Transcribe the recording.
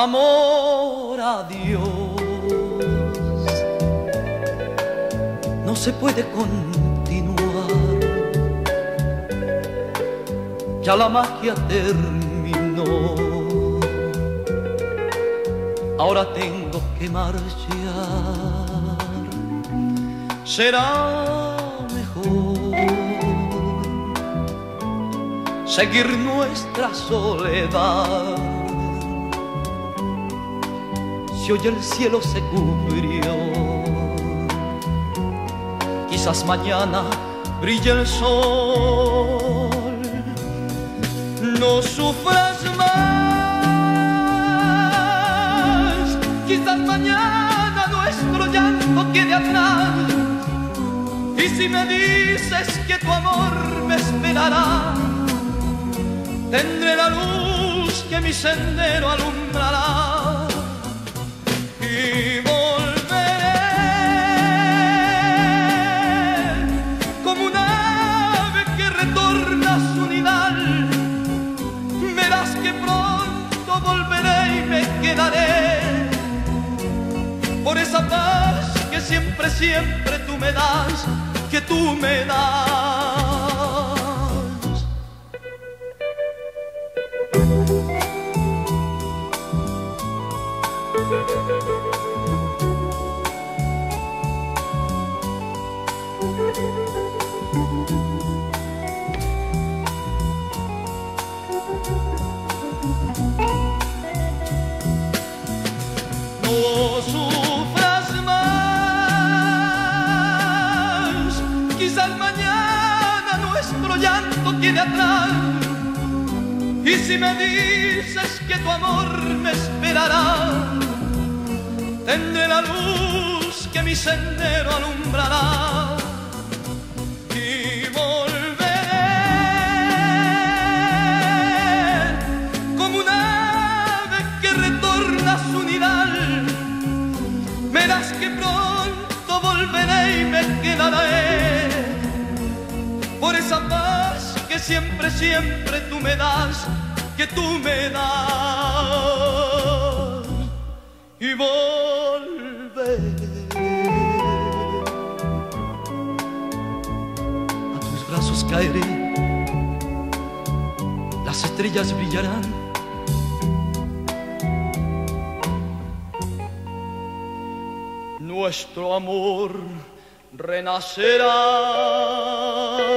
amor a Dios. No se puede continuar, ya la magia terminó. Ahora tengo que marchar, será mejor seguir nuestra soledad. Si hoy el cielo se cubrió, quizás mañana brille el sol. No sufras más, quizás mañana nuestro llanto quede atrás. Y si me dices que tu amor me esperará, tendré la luz que mi sendero alumbrará. Y volveré como un ave que retorna a su nidal. Verás que pronto volveré y me quedaré por esa paz que siempre, siempre tú me das, que tú me das. No sufras más, quizás mañana nuestro llanto quede atrás. Y si me dices que tu amor me esperará, tendré la luz que mi sendero alumbrará. Y volveré como un ave que retorna a su nidal. Verás que pronto volveré y me quedaré por esa paz que siempre, siempre tú me das, que tú me das. Y volveré. A tus brazos caeré, las estrellas brillarán. Nuestro amor renacerá.